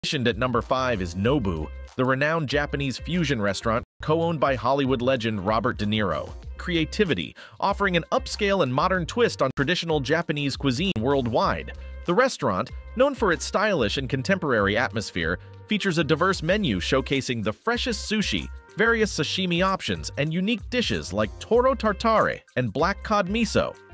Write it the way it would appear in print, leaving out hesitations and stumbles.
Positioned at number 5 is Nobu, the renowned Japanese fusion restaurant co-owned by Hollywood legend Robert De Niro. Creativity, offering an upscale and modern twist on traditional Japanese cuisine worldwide. The restaurant, known for its stylish and contemporary atmosphere, features a diverse menu showcasing the freshest sushi, various sashimi options, and unique dishes like toro tartare and black cod miso.